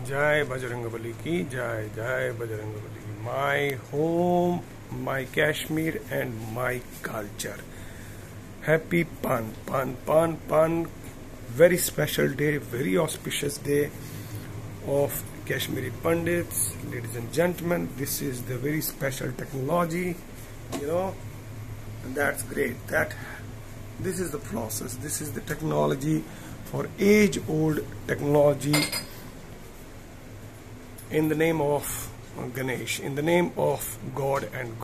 जय बजरंगबली की जय, जय Bajrangbali. My home, my Kashmir and my culture. Happy पान पान पान पान। Very special day, very auspicious day of Kashmiri Pandits. Ladies and gentlemen, this is the very special technology, and that's great. This is the process, this is the technology for age-old technology in the name of Ganesh, in the name of God and